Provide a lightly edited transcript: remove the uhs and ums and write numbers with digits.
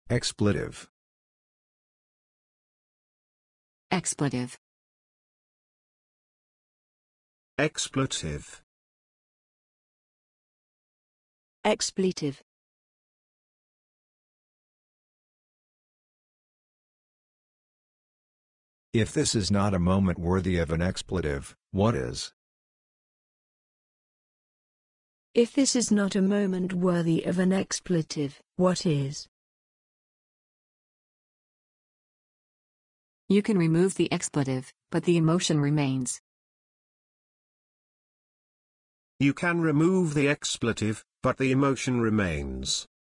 Expletive. Expletive. Expletive. Expletive. If this is not a moment worthy of an expletive, what is? If this is not a moment worthy of an expletive, what is? You can remove the expletive, but the emotion remains. You can remove the expletive, but the emotion remains.